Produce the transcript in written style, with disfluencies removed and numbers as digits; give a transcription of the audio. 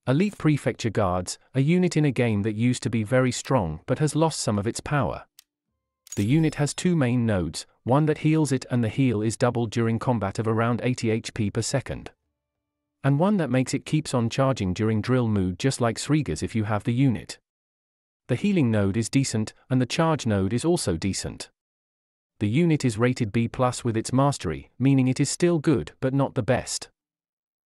Elite Prefecture Guards, a unit in a game that used to be very strong but has lost some of its power. The unit has two main nodes, one that heals it and the heal is doubled during combat of around 80 HP per second. And one that makes it keeps on charging during drill mood just like sregers if you have the unit. The healing node is decent, and the charge node is also decent. The unit is rated B+ with its mastery, meaning it is still good but not the best.